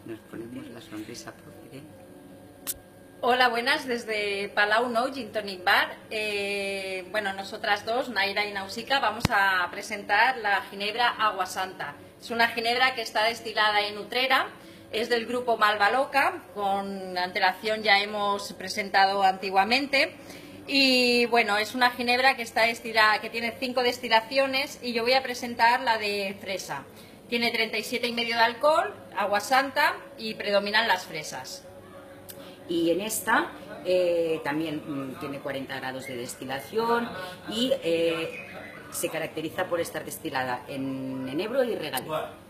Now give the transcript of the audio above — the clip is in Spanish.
Nos ponemos la sonrisa porque... Hola, buenas, desde Palau Nou Gin Tonic Bar. Bueno, nosotras dos, Naira y Nausica, vamos a presentar la ginebra Agua Santa. Es una ginebra que está destilada en Utrera, es del grupo Malva Loca, con antelación ya hemos presentado antiguamente. Y bueno, es una ginebra que está destilada, que tiene 5 destilaciones, y yo voy a presentar la de fresa. Tiene 37,5 de alcohol, agua santa, y predominan las fresas. Y en esta también tiene 40 grados de destilación y se caracteriza por estar destilada en enebro y regaliz.